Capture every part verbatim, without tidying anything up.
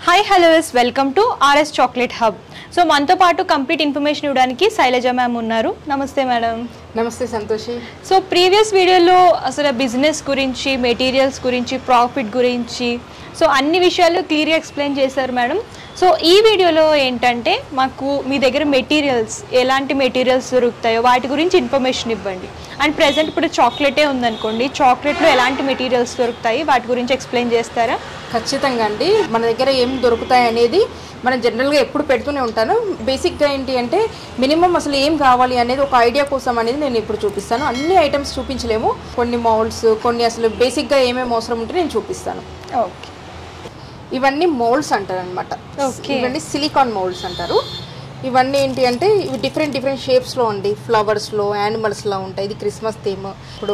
Hi hello, welcome to R S Chocolate Hub. So మనతో పాటు complete information ఇవ్వడానికి Shailaja ma'am ఉన్నారు. నమస్తే మేడం. నమస్తే సంతోషి. సో ప్రీవియస్ వీడియోలో అసలు బిజినెస్ గురించి, మెటీరియల్స్ గురించి, ప్రాఫిట్ గురించి సో అన్ని విషయాలు క్లియర్గా ఎక్స్ప్లెయిన్ చేశారు మేడం. సో ఈ వీడియోలో ఏంటంటే మాకు మీ దగ్గర మెటీరియల్స్ ఎలాంటి మెటీరియల్స్ దొరుకుతాయో వాటి గురించి ఇన్ఫర్మేషన్ ఇవ్వండి. అండ్ ప్రెసెంట్ ఇప్పుడు చాక్లెటే ఉందనుకోండి, చాక్లెట్లో ఎలాంటి మెటీరియల్స్ దొరుకుతాయి వాటి గురించి ఎక్స్ప్లెయిన్ చేస్తారా? ఖచ్చితంగా అండి. మన దగ్గర ఏం దొరుకుతాయి అనేది మనం జనరల్గా ఎప్పుడు పెడుతూనే ఉంటాను. బేసిక్గా ఏంటి అంటే మినిమం అసలు ఏం కావాలి అనేది ఒక ఐడియా కోసం అనేది నేను ఇప్పుడు చూపిస్తాను. అన్ని ఐటమ్స్ చూపించలేము, కొన్ని మౌల్డ్స్, కొన్ని అసలు బేసిక్గా ఏమేమి అవసరం ఉంటే నేను చూపిస్తాను. ఓకే, ఇవన్నీ మౌల్డ్స్ అంటారు అనమాట. ఇవన్నీ సిలికాన్ మౌల్డ్స్ అంటారు. ఇవన్నీ ఏంటి అంటే ఇవి డిఫరెంట్ డిఫరెంట్ షేప్స్ లో ఉండి ఫ్లవర్స్ లో, యానిమల్స్ లో ఉంటాయి. ఇది క్రిస్మస్ థీమ్. ఇప్పుడు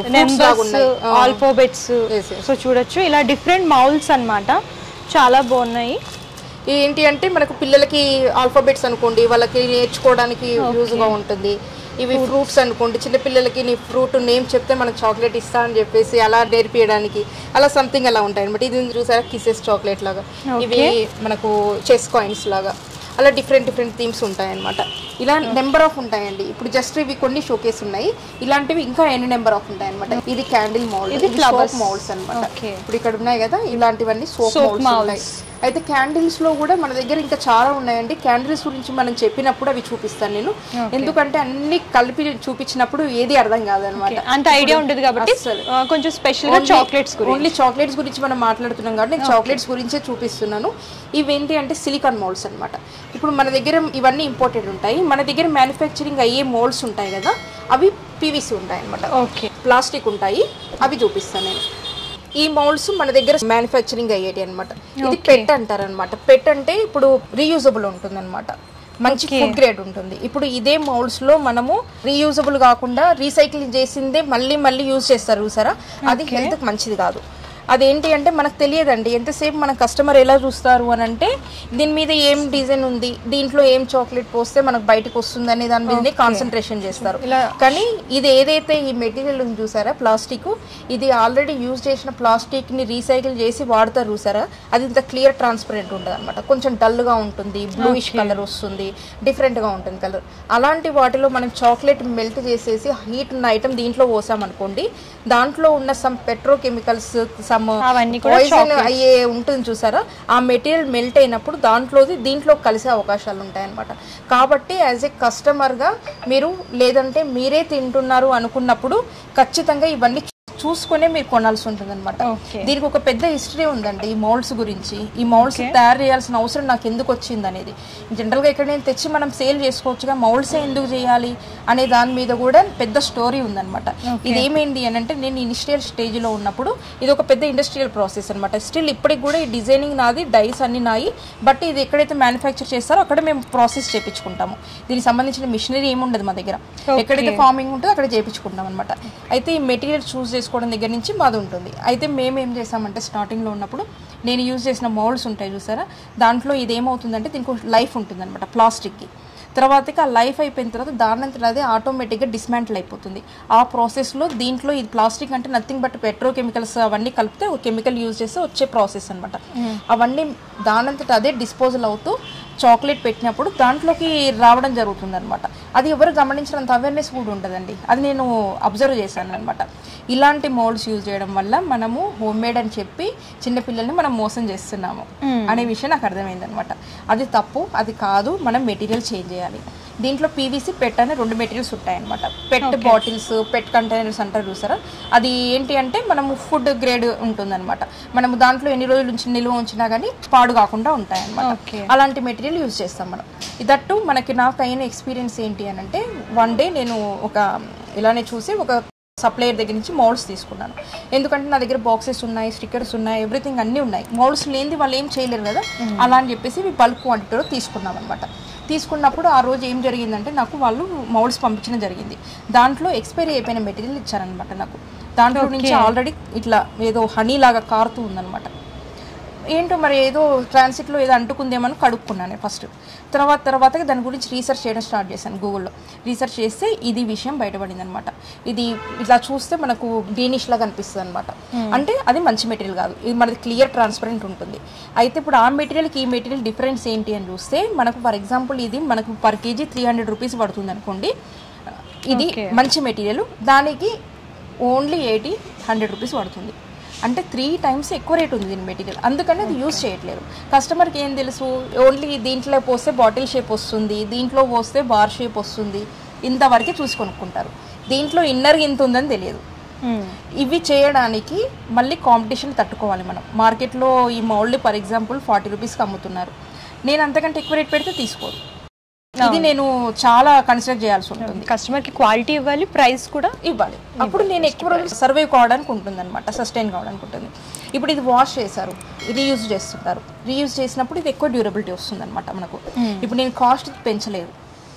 ఆల్ఫాబెట్స్ సో చూడొచ్చు, ఇలా డిఫరెంట్ మౌల్డ్స్ అన్నమాట, చాలా బాగున్నాయి. ఏంటి అంటే మనకు పిల్లలకి ఆల్ఫాబెట్స్ అనుకోండి, వాళ్ళకి నేర్చుకోవడానికి యూజ్ గా ఉంటుంది. ఇవి ఫ్రూట్స్ అనుకోండి, చిన్నపిల్లలకి నీ ఫ్రూట్ నేమ్ చెప్తే మనకు చాక్లెట్ ఇస్తా అని చెప్పేసి అలా నేర్పించడానికి అలా సంథింగ్ అలా ఉంటాయి అనమాట. ఇది చూసారా, కిసెస్ చాక్లెట్ లాగా, ఇవి మనకు చెస్ కాయిన్స్ లాగా, అలా డిఫరెంట్ డిఫరెంట్ థీమ్స్ ఉంటాయన్నమాట. ఇలా నెంబర్ ఆఫ్ ఉంటాయండి. ఇప్పుడు జస్ట్ ఇవి కొన్ని షోకేస్ ఉన్నాయి, ఇలాంటివి ఇంకా ఎన్ని నెంబర్ ఆఫ్ ఉంటాయి అనమాట. ఇది క్యాండిల్ మౌల్డ్, ఇది సోప్ మౌల్డ్స్ అనమాట. ఇప్పుడు ఇక్కడ ఉన్నాయి కదా, ఇలాంటివన్నీ సోప్ మౌల్డ్స్ ఉంటాయి. అయితే క్యాండిల్స్ లో కూడా మన దగ్గర ఇంకా చాలా ఉన్నాయండి. క్యాండిల్స్ గురించి మనం చెప్పినప్పుడు అవి చూపిస్తాను నేను, ఎందుకంటే అన్ని కలిపి చూపించినప్పుడు ఏది అర్థం కాదనమాట, అంత ఐడియా ఉండదు కాబట్టి కొంచెం స్పెషల్ గా చాక్లెట్స్ ఓన్లీ చాక్లెట్స్ గురించి మనం మాట్లాడుతున్నాం కాబట్టి నేను చాక్లెట్స్ గురించే చూపిస్తున్నాను. ఇవేంటి అంటే సిలికాన్ మౌల్డ్స్ అనమాట. ఇప్పుడు మన దగ్గర ఇవన్నీ ఇంపోర్టెడ్ ఉంటాయి. మన దగ్గర మ్యానుఫ్యాక్చరింగ్ అయ్యే మౌల్డ్స్ ఉంటాయి కదా, అవి పీవీసీ ఉంటాయి అనమాట. ఓకే, ప్లాస్టిక్ ఉంటాయి, అవి చూపిస్తాను నేను. ఈ మౌల్డ్స్ మన దగ్గర మ్యానుఫ్యాక్చరింగ్ అయ్యేటి అనమాట. ఇది పెట్ అంటారు అనమాట. పెట్ అంటే ఇప్పుడు రీయూజబుల్ ఉంటుంది అనమాట, మంచి ఫుడ్ గ్రేడ్ ఉంటుంది. ఇప్పుడు ఇదే మౌల్డ్స్ లో మనము రీయూజబుల్ కాకుండా రీసైక్లింగ్ చేసిందే మళ్ళీ మళ్ళీ యూజ్ చేస్తారు చూసారా, అది హెల్త్ మంచిది కాదు. అదేంటి అంటే మనకు తెలియదండి. ఎంతసేపు మన కస్టమర్ ఎలా చూస్తారు అని అంటే దీని మీద ఏం డిజైన్ ఉంది, దీంట్లో ఏం చాక్లెట్ పోస్తే మనకు బయటకు వస్తుంది అనే దాని మీదనే కాన్సన్ట్రేషన్ చేస్తారు. కానీ ఇది ఏదైతే ఈ మెటీరియల్ ఉంది చూసారా, ప్లాస్టిక్, ఇది ఆల్రెడీ యూజ్ చేసిన ప్లాస్టిక్ ని రీసైకిల్ చేసి వాడతారు చూసారా, అది ఇంత క్లియర్ ట్రాన్స్పరెంట్ ఉంటుంది అనమాట. కొంచెం డల్ గా ఉంటుంది, బ్లూయిష్ కలర్ వస్తుంది, డిఫరెంట్ గా ఉంటుంది కలర్. అలాంటి వాటిలో మనం చాక్లెట్ మెల్ట్ చేసేసి హీట్ ఉన్న ఐటమ్ దీంట్లో పోసామనుకోండి, దాంట్లో ఉన్న సమ్ పెట్రోకెమికల్స్, సమ్ పాయిజన్ అయ్యే ఉంటుంది చూసారా, ఆ మెటీరియల్ మెల్ట్ అయినప్పుడు దాంట్లోది దీంట్లో కలిసే అవకాశాలు ఉంటాయి అనమాట. కాబట్టి యాజ్ ఏ కస్టమర్ గా మీరు లేదంటే మీరే తింటున్నారు అనుకున్నప్పుడు ఖచ్చితంగా ఇవన్నీ చూసుకునే మీరు కొనాల్సి ఉంటుంది అనమాట. దీనికి ఒక పెద్ద హిస్టరీ ఉందండి ఈ మౌల్డ్స్ గురించి. ఈ మౌల్డ్స్ తయారు చేయాల్సిన అవసరం నాకు ఎందుకు వచ్చింది అనేది, జనరల్గా ఇక్కడ నేను తెచ్చి మనం సేల్ చేసుకోవచ్చుగా, మౌల్డ్సే ఎందుకు చేయాలి అనే దాని మీద కూడా పెద్ద స్టోరీ ఉందన్నమాట. ఇది ఏమైంది అని అంటే నేను ఇనిషియల్ స్టేజ్లో ఉన్నప్పుడు ఇది ఒక పెద్ద ఇండస్ట్రియల్ ప్రాసెస్ అనమాట. స్టిల్ ఇప్పటికి కూడా ఈ డిజైనింగ్ నాది, డైస్ అన్ని నాయి, బట్ ఇది ఎక్కడైతే మ్యానుఫ్యాక్చర్ చేస్తారో అక్కడ మేము ప్రాసెస్ చేయించుకుంటాము. దీనికి సంబంధించిన మిషనరీ ఏమి ఉండదు మా దగ్గర, ఎక్కడైతే ఫార్మింగ్ ఉంటుందో అక్కడ చేయించుకుంటాం అనమాట. అయితే ఈ మెటీరియల్ చూస్ చేసుకోవడం దగ్గర నుంచి మాది ఉంటుంది. అయితే మేము ఏం చేసామంటే స్టార్టింగ్లో ఉన్నప్పుడు నేను యూజ్ చేసిన మౌల్డ్స్ ఉంటాయి చూసారా, దాంట్లో ఇదేమవుతుందంటే దీనికి లైఫ్ ఉంటుంది అనమాట ప్లాస్టిక్కి. తర్వాతకి ఆ లైఫ్ అయిపోయిన తర్వాత దానంతట అదే ఆటోమేటిక్గా డిస్మాంటిల్ అయిపోతుంది. ఆ ప్రాసెస్లో దీంట్లో ఇది ప్లాస్టిక్ అంటే నథింగ్ బట్ పెట్రోకెమికల్స్ అవన్నీ కలిపితే ఒక కెమికల్ యూజ్ చేస్తే వచ్చే ప్రాసెస్ అనమాట. అవన్నీ దానంతట అదే డిస్పోజల్ అవుతూ చాక్లెట్ పెట్టినప్పుడు దాంట్లోకి రావడం జరుగుతుంది అనమాట. అది ఎవరు గమనించినంత అవేర్నెస్ కూడా ఉంటుందండి, అది నేను అబ్జర్వ్ చేశాను అనమాట. ఇలాంటి మౌల్డ్స్ యూజ్ చేయడం వల్ల మనము హోమ్ మేడ్ అని చెప్పి చిన్నపిల్లల్ని మనం మోసం చేస్తున్నాము అనే విషయం నాకు అర్థమైంది అనమాట. అది తప్పు, అది కాదు, మనం మెటీరియల్ చేంజ్ చేయాలి. దీంట్లో పీవీసీ, పెట్ అనే రెండు మెటీరియల్స్ ఉంటాయన్నమాట. పెట్ బాటిల్స్, పెట్ కంటైనర్స్ అంటారు చూసారా, అది ఏంటి అంటే మనము ఫుడ్ గ్రేడ్ ఉంటుందన్నమాట. మనము దాంట్లో ఎన్ని రోజుల నుంచి నిల్వ ఉంచినా కానీ పాడు కాకుండా ఉంటాయన్నమాట. అలాంటి మెటీరియల్ యూజ్ చేస్తాం మనం. ఇదట్టు మనకి నాకు అయిన ఎక్స్పీరియన్స్ ఏంటి అని అంటే, వన్ డే నేను ఒక ఇలానే చూసి ఒక సప్లయర్ దగ్గర నుంచి మౌల్డ్స్ తీసుకున్నాను. ఎందుకంటే నా దగ్గర బాక్సెస్ ఉన్నాయి, స్టిక్కర్స్ ఉన్నాయి, ఎవ్రీథింగ్ అన్నీ ఉన్నాయి. మౌల్డ్స్ లేనిది వాళ్ళు ఏం చేయలేరు కదా, అలా అని చెప్పేసి బల్క్ క్వాంటిటీలో తీసుకున్నాం అనమాట. తీసుకున్నప్పుడు ఆ రోజు ఏం జరిగిందంటే నాకు వాళ్ళు మౌల్డ్స్ పంపించడం జరిగింది. దాంట్లో ఎక్స్పైరీ అయిపోయిన మెటీరియల్ ఇచ్చారనమాట నాకు. దాంట్లో నుంచి ఆల్రెడీ ఇట్లా ఏదో హనీ లాగా కారుతూ ఉందనమాట. ఏంటో మరి ఏదో ట్రాన్సిట్లో ఏదో అంటుకుందేమని కడుక్కున్నాను ఫస్ట్. తర్వాత తర్వాత దాని గురించి రీసెర్చ్ చేయడం స్టార్ట్ చేశాను గూగుల్లో. రీసెర్చ్ చేస్తే ఇది విషయం బయటపడింది అనమాట. ఇది ఇలా చూస్తే మనకు గ్రీనిష్ లాగా అనిపిస్తుంది అనమాట. అంటే అది మంచి మెటీరియల్ కాదు, ఇది మనది క్లియర్ ట్రాన్స్పరెంట్ ఉంటుంది. అయితే ఇప్పుడు ఆ మెటీరియల్కి ఈ మెటీరియల్ డిఫరెన్స్ ఏంటి అని చూస్తే మనకు ఫర్ ఎగ్జాంపుల్ ఇది మనకు per kg three hundred rupees పడుతుంది అనుకోండి. ఇది మంచి మెటీరియల్, దానికి ఓన్లీ ఎయిటీ హండ్రెడ్ రూపీస్ పడుతుంది. అంటే త్రీ టైమ్స్ ఎక్కువ రేట్ ఉంది దీని మెటీరియల్. అందుకని అది యూజ్ చేయట్లేదు. కస్టమర్కి ఏం తెలుసు, ఓన్లీ దీంట్లో పోస్తే బాటిల్ షేప్ వస్తుంది, దీంట్లో పోస్తే బార్ షేప్ వస్తుంది, ఇంతవరకే చూసి కొనుక్కుంటారు. దీంట్లో ఇన్నర్ ఇంత ఉందని తెలియదు. ఇవి చేయడానికి మళ్ళీ కాంపిటీషన్ తట్టుకోవాలి మనం. మార్కెట్లో ఈ మౌల్డ్ ఫర్ ఎగ్జాంపుల్ ఫార్టీ రూపీస్కి అమ్ముతున్నారు, నేను అంతకంటే ఎక్కువ రేట్ పెడితే తీసుకోరు. ఇది నేను చాలా కన్సిడర్ చేయాల్సి ఉంటుంది. కస్టమర్కి క్వాలిటీ ఇవ్వాలి, ప్రైస్ కూడా ఇవ్వాలి. అప్పుడు నేను ఎక్కువ రోజులు సర్వైవ్ కావడానికి ఉంటుంది అనమాట, సస్టైన్ కావడానికి ఉంటుంది. ఇప్పుడు ఇది వాష్ చేశారు, రీయూజ్ చేస్తుంటారు. రీయూజ్ చేసినప్పుడు ఇది ఎక్కువ డ్యూరబిలిటీ వస్తుంది అనమాట మనకు. ఇప్పుడు నేను కాస్ట్ పెంచలేదు,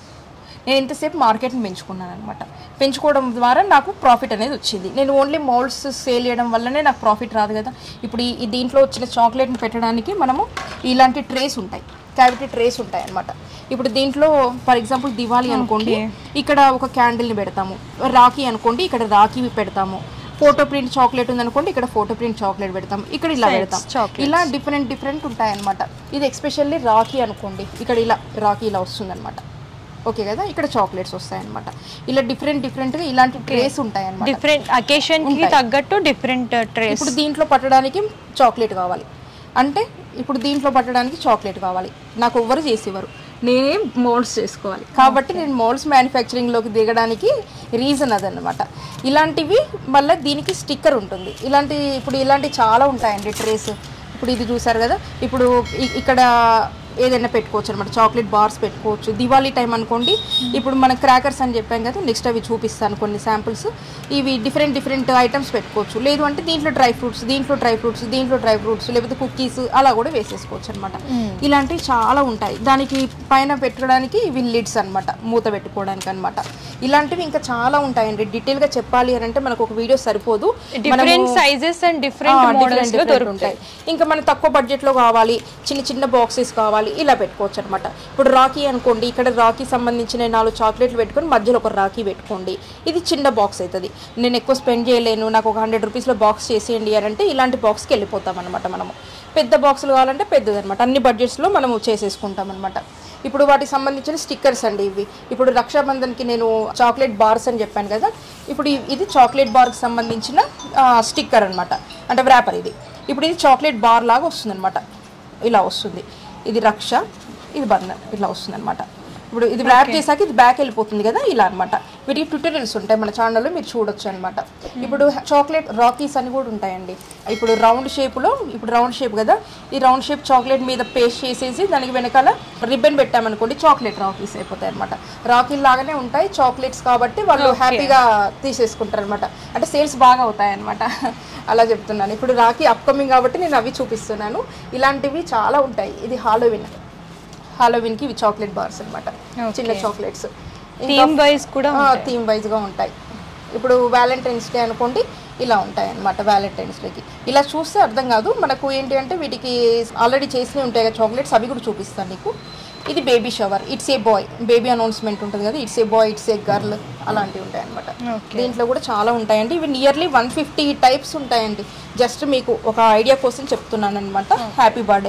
నేను ఇంతసేపు మార్కెట్ని పెంచుకున్నాను అనమాట. పెంచుకోవడం ద్వారా నాకు ప్రాఫిట్ అనేది వచ్చింది. నేను ఓన్లీ మోల్డ్స్ సేల్ చేయడం వల్లనే నాకు ప్రాఫిట్ రాదు కదా. ఇప్పుడు ఈ దీంట్లో వచ్చిన చాక్లెట్ని పెట్టడానికి మనము ఇలాంటి ట్రేస్ ఉంటాయి, క్యావిటీ ట్రేస్ ఉంటాయి అనమాట. ఇప్పుడు దీంట్లో ఫర్ ఎగ్జాంపుల్ దివాళీ అనుకోండి, ఇక్కడ ఒక క్యాండిల్ని పెడతాము. రాఖీ అనుకోండి, ఇక్కడ రాఖీ పెడతాము. ఫోటో ప్రింట్ చాక్లెట్ ఉందనుకోండి, ఇక్కడ ఫోటో ప్రింట్ చాక్లెట్ పెడతాం, ఇక్కడ ఇలా పెడతాం. ఇలా డిఫరెంట్ డిఫరెంట్ ఉంటాయి అనమాట. ఇది ఎస్పెషల్లీ రాఖీ అనుకోండి, ఇక్కడ ఇలా రాఖీ ఇలా వస్తుంది అనమాట. ఓకే కదా, ఇక్కడ చాక్లెట్స్ వస్తాయి అనమాట. ఇలా డిఫరెంట్ డిఫరెంట్ గా ఇలాంటి ట్రేస్ ఉంటాయి అనమాట. డిఫరెంట్ అకేషన్ కి తగ్గట్టు డిఫరెంట్ ట్రేస్. ఇప్పుడు దీంట్లో పట్టడానికి చాక్లెట్ కావాలి అంటే, ఇప్పుడు దీంట్లో పట్టడానికి చాక్లెట్ కావాలి, నాకు ఎవ్వరు చేసేవారు, నేనే మోల్డ్స్ చేసుకోవాలి. కాబట్టి నేను మోల్డ్స్ మ్యానుఫ్యాక్చరింగ్లోకి దిగడానికి రీజన్ అదనమాట. ఇలాంటివి మళ్ళీ దీనికి స్టిక్కర్ ఉంటుంది. ఇలాంటి ఇప్పుడు ఇలాంటివి చాలా ఉంటాయండి ట్రేస్. ఇప్పుడు ఇది చూసారు కదా, ఇప్పుడు ఇక్కడ ఏదైనా పెట్టుకోవచ్చు అనమాట, చాక్లెట్ బార్స్ పెట్టుకోవచ్చు. దివాళీ టైం అనుకోండి, ఇప్పుడు మన క్రాకర్స్ అని చెప్పాం కదా, నెక్స్ట్ అవి చూపిస్తాను కొన్ని శాంపిల్స్. ఇవి డిఫరెంట్ డిఫరెంట్ ఐటమ్స్ పెట్టుకోవచ్చు. లేదు అంటే దీంట్లో డ్రై ఫ్రూట్స్, దీంట్లో డ్రై ఫ్రూట్స్, దీంట్లో డ్రై ఫ్రూట్స్, లేకపోతే కుకీస్ అలా కూడా వేసేసుకోవచ్చు అనమాట. ఇలాంటివి చాలా ఉంటాయి. దానికి పైన పెట్టుకోవడానికి ఇవి లిడ్స్ అనమాట, మూత పెట్టుకోవడానికి అనమాట. ఇలాంటివి ఇంకా చాలా ఉంటాయండి. డీటెయిల్గా చెప్పాలి అని అంటే మనకు ఒక వీడియో సరిపోదు. Different sizes and different models దొరుకుతాయి. ఇంకా మనకు తక్కువ బడ్జెట్లో కావాలి, చిన్న చిన్న బాక్సెస్ కావాలి, ఇలా పెట్టుకోవచ్చు అనమాట. ఇప్పుడు రాఖీ అనుకోండి, ఇక్కడ రాఖీ సంబంధించిన నాలుగు చాక్లెట్లు పెట్టుకొని మధ్యలో ఒక రాఖీ పెట్టుకోండి, ఇది చిన్న బాక్స్ అవుతుంది. నేను ఎక్కువ స్పెండ్ చేయలేను, నాకు ఒక హండ్రెడ్ రూపీస్లో బాక్స్ చేసేయండి అని అంటే ఇలాంటి బాక్స్కి వెళ్ళిపోతాం అనమాట మనము. పెద్ద బాక్సులు కావాలంటే పెద్దది అనమాట, అన్ని బడ్జెట్స్లో మనము చేసేసుకుంటాం అనమాట. ఇప్పుడు వాటికి సంబంధించిన స్టిక్కర్స్ అండి ఇవి. ఇప్పుడు రక్షాబంధన్కి నేను చాక్లెట్ బార్స్ అని చెప్పాను కదా, ఇప్పుడు ఇది చాక్లెట్ బార్కి సంబంధించిన స్టిక్కర్ అనమాట, అంటే వ్రాపర్ ఇది. ఇప్పుడు ఇది చాక్లెట్ బార్ లాగా వస్తుంది అనమాట, ఇలా వస్తుంది. ఇది రక్ష, ఇది బంధన్, ఇట్లా వస్తుంది అనమాట. ఇప్పుడు ఇది ర్యాప్ చేశాక ఇది బ్యాక్ వెళ్ళిపోతుంది కదా, ఇలా అనమాట. వీటికి ట్యూటోరియల్స్ ఉంటాయి మన ఛానల్లో, మీరు చూడొచ్చు అనమాట. ఇప్పుడు చాక్లెట్ రాకీస్ అని కూడా ఉంటాయండి. ఇప్పుడు రౌండ్ షేప్లో, ఇప్పుడు రౌండ్ షేప్ కదా, ఈ రౌండ్ షేప్ చాక్లెట్ మీద పేస్ట్ చేసేసి దానికి వెనకాల రిబ్బన్ పెట్టామనుకోండి, చాక్లెట్ రాకీస్ అయిపోతాయి అనమాట. రాకీలు లాగానే ఉంటాయి, చాక్లెట్స్ కాబట్టి వాళ్ళు హ్యాపీగా తీసేసుకుంటారు అనమాట. అంటే సేల్స్ బాగా అవుతాయి అనమాట, అలా చెప్తున్నాను. ఇప్పుడు రాఖీ అప్కమింగ్ కాబట్టి నేను అవి చూపిస్తున్నాను. ఇలాంటివి చాలా ఉంటాయి. ఇది హాలోవిన్, హాలోవిన్కి ఇవి చాక్లెట్ బార్స్ అనమాట, చిన్న చాక్లెట్స్. థీమ్ వైజ్ కూడా థీమ్ వైజ్గా ఉంటాయి. ఇప్పుడు వ్యాలంటైన్స్ డే అనుకోండి, ఇలా ఉంటాయి అన్నమాట. వ్యాలంటైన్స్ డేకి ఇలా చూస్తే అర్థం కాదు మనకు ఏంటి అంటే, వీటికి ఆల్రెడీ చేసినవి ఉంటాయి కదా చాక్లెట్స్, అవి కూడా చూపిస్తాను నీకు. ఇది baby shower, it's a boy, baby announcement ఉంటుంది కదా, it's a boy, it's a girl, అలాంటివి ఉంటాయి అనమాట. దీంట్లో కూడా చాలా ఉంటాయండి. ఇవి నియర్లీ వన్ ఫిఫ్టీ టైప్స్ ఉంటాయండి. జస్ట్ మీకు ఒక ఐడియా కోసం చెప్తున్నాను అనమాట. హ్యాపీ బర్త్డే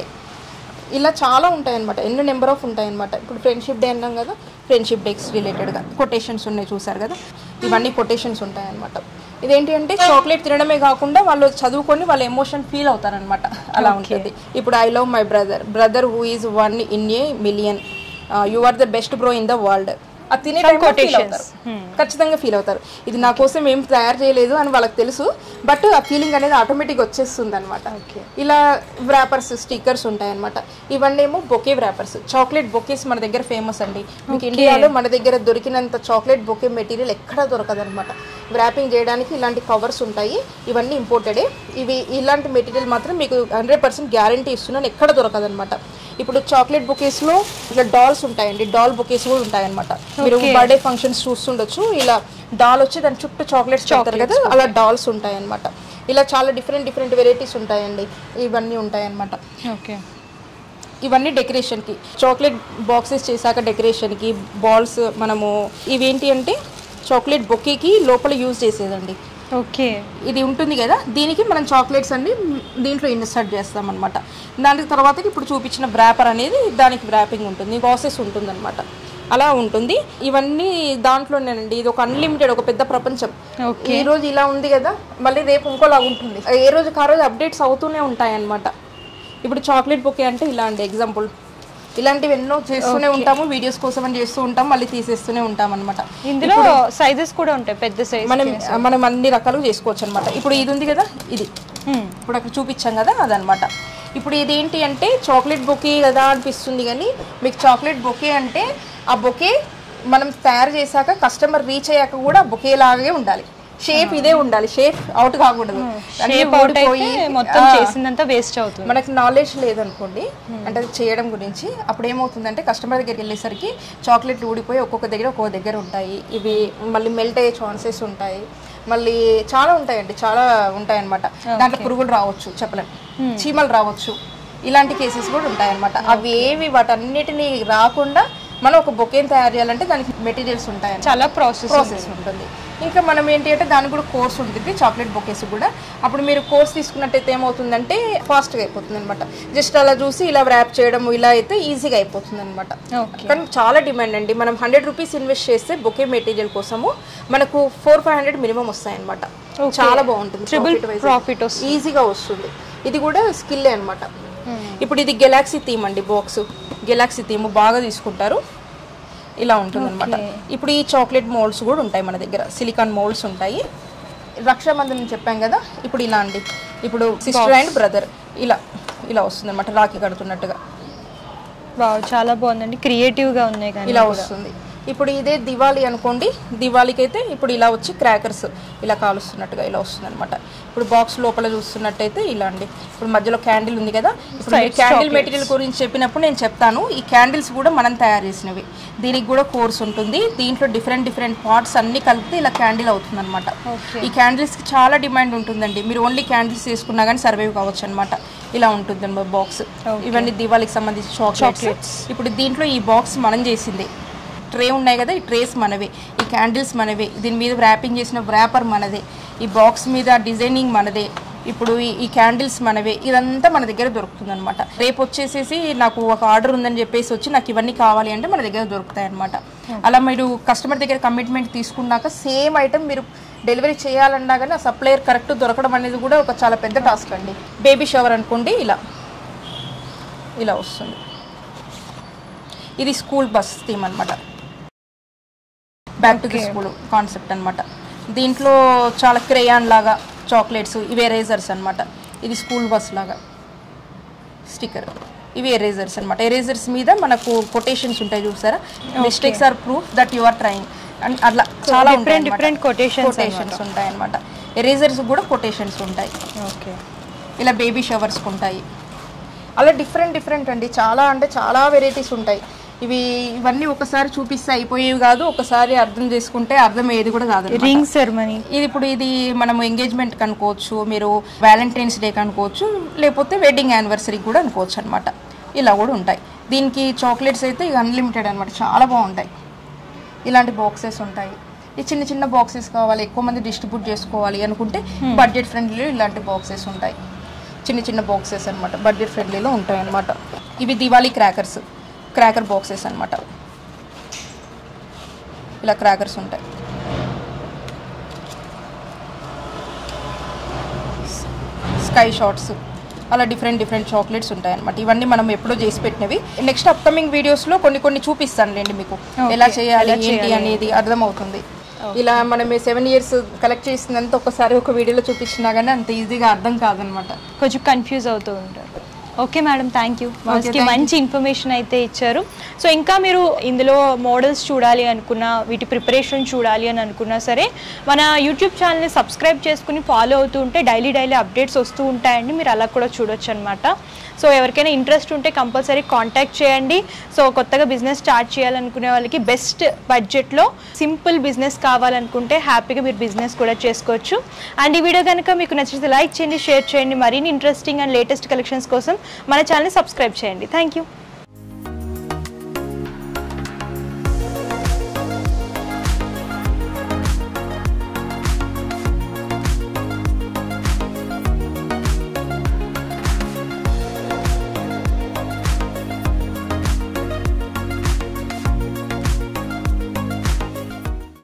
ఇలా చాలా ఉంటాయి అనమాట, ఎన్నో నెంబర్ ఆఫ్ ఉంటాయి అనమాట. ఇప్పుడు ఫ్రెండ్షిప్ డే అన్నాం కదా, ఫ్రెండ్షిప్ డేస్ రిలేటెడ్గా కొటేషన్స్ ఉన్నాయి, చూసారు కదా, ఇవన్నీ కొటేషన్స్ ఉంటాయి అనమాట. ఇదేంటి అంటే చాక్లెట్ తినడమే కాకుండా వాళ్ళు చదువుకొని వాళ్ళ ఎమోషన్ ఫీల్ అవుతారనమాట, అలా ఉంటుంది. ఇప్పుడు I love my brother, brother who is one in a million, you are the best bro in the world. ఆ తినే ఖచ్చితంగా ఫీల్ అవుతారు. ఇది నా కోసం ఏం తయారు చేయలేదు అని వాళ్ళకి తెలుసు, బట్ ఆ ఫీలింగ్ అనేది ఆటోమేటిక్గా వచ్చేస్తుంది అనమాట. ఇలా వ్రాపర్స్, స్టిక్కర్స్ ఉంటాయి అనమాట. ఇవన్నీ ఏమో బొకే వ్రాపర్స్, చాక్లెట్ బొకేస్ మన దగ్గర ఫేమస్ అండి. మీకు ఇండియాలో మన దగ్గర దొరికినంత చాక్లెట్ బొకే మెటీరియల్ ఎక్కడా దొరకదు అనమాట. వ్రాపింగ్ చేయడానికి ఇలాంటి కవర్స్ ఉంటాయి, ఇవన్నీ ఇంపోర్టెడే. ఇవి ఇలాంటి మెటీరియల్ మాత్రం మీకు హండ్రెడ్ పర్సెంట్ గ్యారంటీ ఇస్తున్నాను, ఎక్కడ దొరకదు అనమాట. ఇప్పుడు చాక్లెట్ బొకేస్లో ఇట్లా డాల్స్ ఉంటాయండి, డాల్ బొకేస్ కూడా ఉంటాయన్నమాట. మీరు బర్త్డే ఫంక్షన్స్ చూస్తుండొచ్చు, ఇలా డాల్ వచ్చి దాని చుట్టూ చాక్లెట్స్ పెడతారు కదా, అలా డాల్స్ ఉంటాయి అనమాట. ఇలా చాలా డిఫరెంట్ డిఫరెంట్ వెరైటీస్ ఉంటాయండి, ఇవన్నీ ఉంటాయన్నమాట. ఓకే, ఇవన్నీ డెకరేషన్కి, చాక్లెట్ బాక్సెస్ చేశాక డెకరేషన్కి బాల్స్. మనము ఇవేంటి అంటే చాక్లెట్ బొకేకి లోపల యూజ్ చేసేదండి. ఓకే, ఇది ఉంటుంది కదా, దీనికి మనం చాక్లెట్స్ అన్ని దీంట్లో ఇన్సర్ట్ చేస్తాం అనమాట. దానికి తర్వాత ఇప్పుడు చూపించిన వ్రాపర్ అనేది దానికి వ్రాపింగ్ ఉంటుంది, ప్రాసెస్ ఉంటుంది అనమాట, అలా ఉంటుంది. ఇవన్నీ దాంట్లోనేనండి. ఇది ఒక అన్లిమిటెడ్, ఒక పెద్ద ప్రపంచం. ఈ రోజు ఇలా ఉంది కదా, మళ్ళీ రేపు ఇంకోలా ఉంటుంది. ఏ రోజుకి ఆ రోజు అప్డేట్స్ అవుతూనే ఉంటాయి అనమాట. ఇప్పుడు చాక్లెట్ బొకే అంటే ఇలా అండి ఎగ్జాంపుల్. ఇలాంటివి ఎన్నో చేస్తూనే ఉంటాము, వీడియోస్ కోసం అని చేస్తూ ఉంటాం, మళ్ళీ తీసేస్తూనే ఉంటాం అనమాట. ఇందులో సైజెస్ కూడా ఉంటాయి, పెద్ద సైజ్ మనం మనం అన్ని రకాలుగా చేసుకోవచ్చు అనమాట. ఇప్పుడు ఇది ఉంది కదా, ఇది ఇప్పుడు అక్కడ చూపించాం కదా, అదనమాట. ఇప్పుడు ఇది ఏంటి అంటే చాక్లెట్ బొకే కదా అనిపిస్తుంది, కానీ మీకు చాక్లెట్ బొకే అంటే ఆ బొకే మనం తయారు చేశాక కస్టమర్ రీచ్ అయ్యాక కూడా బొకే లాగే ఉండాలి. షేప్ ఇదే ఉండాలి, షేప్ అవుట్ కాకూడదు. మొత్తం చేసిందంతా వేస్ట్ అవుతుంది. మనకు నాలెడ్జ్ లేదనుకోండి అంటే అది చేయడం గురించి, అప్పుడు ఏమవుతుందంటే కస్టమర్ దగ్గరికి వెళ్ళేసరికి చాక్లెట్లు ఊడిపోయి ఒక్కొక్క దగ్గర ఒక్కొక్క దగ్గర ఉంటాయి. ఇవి మళ్ళీ మెల్ట్ అయ్యే ఛాన్సెస్ ఉంటాయి, మళ్ళీ చాలా ఉంటాయండి, చాలా ఉంటాయి అనమాట. దాంట్లో పురుగులు రావచ్చు, చెప్పలేం, చీమలు రావచ్చు, ఇలాంటి కేసెస్ కూడా ఉంటాయన్నమాట. అవి ఏవి వాటన్నిటిని రాకుండా మనం ఒక బొకేని తయారు చేయాలంటే దానికి మెటీరియల్స్ ఉంటాయి, చాలా ప్రాసెస్ ప్రాసెస్ ఉంటుంది. ఇంకా మనం ఏంటి అంటే దానికి కూడా కోర్స్ ఉంటుంది చాక్లెట్ బొకేస్ కూడా. అప్పుడు మీరు కోర్స్ తీసుకున్నట్టయితే ఏమవుతుందంటే ఫాస్ట్గా అయిపోతుంది అనమాట. జస్ట్ అలా చూసి ఇలా ర్యాప్ చేయడం ఇలా అయితే ఈజీగా అయిపోతుంది అనమాట. కానీ చాలా డిమాండ్ అండి. మనం హండ్రెడ్ రూపీస్ ఇన్వెస్ట్ చేస్తే బొకే మెటీరియల్ కోసము మనకు ఫోర్ ఫైవ్ హండ్రెడ్ మినిమం వస్తాయి అనమాట. చాలా బాగుంటుంది, ప్రాఫిట్ ఈజీగా వస్తుంది. ఇది కూడా స్కిల్లే అనమాట. ఇప్పుడు ఇది గెలాక్సీ థీమ్ అండి, బాక్స్ గెలాక్సీ థీమ్ బాగా తీసుకుంటారు, ఇలా ఉంటుంది అనమాట. ఇప్పుడు ఈ చాక్లెట్ మోల్డ్స్ కూడా ఉంటాయి మన దగ్గర, సిలికాన్ మోల్డ్స్ ఉంటాయి. రక్షాబంధన్ చెప్పాం కదా, ఇప్పుడు ఇలా అండి, ఇప్పుడు సిస్టర్ అండ్ బ్రదర్ ఇలా ఇలా వస్తుంది అనమాట, రాఖీ కడుతున్నట్టుగా. చాలా బాగుందండి, క్రియేటివ్గా ఉన్నాయి కానీ ఇలా వస్తుంది. ఇప్పుడు ఇదే దివాళీ అనుకోండి, దివాళీకి అయితే ఇప్పుడు ఇలా వచ్చి క్రాకర్స్ ఇలా కాలుస్తున్నట్టుగా ఇలా వస్తుంది అనమాట. ఇప్పుడు బాక్స్ లోపల చూస్తున్నట్టయితే ఇలా అండి. ఇప్పుడు మధ్యలో క్యాండిల్ ఉంది కదా, ఇప్పుడు క్యాండిల్ మెటీరియల్ గురించి చెప్పినప్పుడు నేను చెప్తాను. ఈ క్యాండిల్స్ కూడా మనం తయారు చేసినవి, దీనికి కూడా కోర్స్ ఉంటుంది. దీంట్లో డిఫరెంట్ డిఫరెంట్ పార్ట్స్ అన్ని కలిపితే ఇలా క్యాండిల్ అవుతుంది అనమాట. ఈ క్యాండిల్స్కి చాలా డిమాండ్ ఉంటుందండి. మీరు ఓన్లీ క్యాండిల్స్ చేసుకున్నా కానీ సర్వైవ్ కావచ్చు అనమాట. ఇలా ఉంటుంది అనమాట బాక్స్. ఇవన్నీ దివాళీకి సంబంధించి చాక్లెట్స్. ఇప్పుడు దీంట్లో ఈ బాక్స్ మనం చేసింది. ట్రే ఉన్నాయి కదా, ఈ ట్రేస్ మనవే, ఈ క్యాండిల్స్ మనవే, దీని మీద ర్యాపింగ్ చేసిన వ్రాపర్ మనదే, ఈ బాక్స్ మీద డిజైనింగ్ మనదే, ఇప్పుడు ఈ క్యాండిల్స్ మనవే, ఇదంతా మన దగ్గర దొరుకుతుంది అనమాట. రేపు వచ్చేసేసి నాకు ఒక ఆర్డర్ ఉందని చెప్పేసి వచ్చి నాకు ఇవన్నీ కావాలి అంటే మన దగ్గర దొరుకుతాయి అనమాట. అలా మీరు కస్టమర్ దగ్గర కమిట్మెంట్ తీసుకున్నాక సేమ్ ఐటమ్ మీరు డెలివరీ చేయాలన్నా కానీ ఆ సప్లయర్ కరెక్ట్ దొరకడం అనేది కూడా ఒక చాలా పెద్ద టాస్క్ అండి. బేబీ షవర్ అనుకోండి, ఇలా ఇలా వస్తుంది. ఇది స్కూల్ బస్ థీమ్ అనమాట, back to the school concept అనమాట. దీంట్లో చాలా క్రేయాన్ లాగా చాక్లెట్స్, ఇవి ఎరేజర్స్ అనమాట. ఇది స్కూల్ బస్ లాగా స్టిక్కర్, ఇవి ఎరేజర్స్ అనమాట. ఎరేజర్స్ మీద మనకు కొటేషన్స్ ఉంటాయి చూసారా, mistakes are proof that you are trying, అట్లా చాలా డిఫరెంట్ డిఫరెంట్ కొటేషన్స్ కొటేషన్స్ ఉంటాయి అనమాట. ఎరేజర్స్ కూడా కొటేషన్స్ ఉంటాయి. ఓకే, ఇలా బేబీ షవర్స్కి ఉంటాయి. అలా డిఫరెంట్ డిఫరెంట్ అండి, చాలా అంటే చాలా వెరైటీస్ ఉంటాయి. ఇవి ఇవన్నీ ఒకసారి చూపిస్తే అయిపోయేవి కాదు, ఒకసారి అర్థం చేసుకుంటే అర్థమయ్యేది కూడా కాదు. రింగ్ సెరమనీ ఇది ఇప్పుడు ఇది మనం ఎంగేజ్మెంట్కి అనుకోవచ్చు, మీరు వ్యాలంటైన్స్ డేకి అనుకోవచ్చు, లేకపోతే వెడ్డింగ్ యానివర్సరీకి కూడా అనుకోవచ్చు అనమాట. ఇలా కూడా ఉంటాయి. దీనికి చాక్లెట్స్ అయితే ఇక అన్లిమిటెడ్ అనమాట, చాలా బాగుంటాయి. ఇలాంటి బాక్సెస్ ఉంటాయి. ఈ చిన్న చిన్న బాక్సెస్ కావాలి, ఎక్కువ మంది డిస్ట్రిబ్యూట్ చేసుకోవాలి అనుకుంటే బడ్జెట్ ఫ్రెండ్లీలో ఇలాంటి బాక్సెస్ ఉంటాయి. చిన్న చిన్న బాక్సెస్ అనమాట, బడ్జెట్ ఫ్రెండ్లీలో ఉంటాయి అనమాట. ఇవి దివాళీ క్రాకర్స్, క్రాకర్ బాక్సెస్ అనమాట. ఇలా క్రాకర్స్ ఉంటాయి. స్కై షాట్స్, అలా డిఫరెంట్ డిఫరెంట్ చాక్లెట్స్ ఉంటాయి అనమాట. ఇవన్నీ మనం ఎప్పుడో చేసి పెట్టినవి. నెక్స్ట్ అప్కమింగ్ వీడియోస్లో కొన్ని కొన్ని చూపిస్తానులేండి మీకు, ఎలా చేయాలి ఏంటి అనేది అర్థమవుతుంది. ఇలా మనం సెవెన్ ఇయర్స్ కలెక్ట్ చేసిందంతా ఒక్కసారి ఒక వీడియోలో చూపించినా కానీ అంత ఈజీగా అర్థం కాదనమాట, కొంచెం కన్ఫ్యూజ్ అవుతూ ఉంటారు. Okay madam, thank you. మనకి మంచి ఇన్ఫర్మేషన్ అయితే ఇచ్చారు. సో ఇంకా మీరు ఇందులో మోడల్స్ చూడాలి అనుకున్నా, వీటి ప్రిపరేషన్ చూడాలి అని అనుకున్నా సరే మన యూట్యూబ్ ఛానల్ని సబ్స్క్రైబ్ చేసుకుని ఫాలో అవుతూ ఉంటే డైలీ డైలీ అప్డేట్స్ వస్తూ ఉంటాయండి. మీరు అలా కూడా చూడొచ్చు అనమాట. సో ఎవరికైనా ఇంట్రెస్ట్ ఉంటే కంపల్సరీ కాంటాక్ట్ చేయండి. సో కొత్తగా బిజినెస్ స్టార్ట్ చేయాలనుకునే వాళ్ళకి బెస్ట్ బడ్జెట్లో సింపుల్ బిజినెస్ కావాలనుకుంటే హ్యాపీగా మీరు బిజినెస్ కూడా చేసుకోవచ్చు. అండ్ ఈ వీడియో కనుక మీకు నచ్చితే లైక్ చేయండి, షేర్ చేయండి. మరిన్ని ఇంట్రెస్టింగ్ అండ్ లేటెస్ట్ కలెక్షన్స్ కోసం మన ఛానల్ని సబ్స్క్రైబ్ చేయండి. Thank you.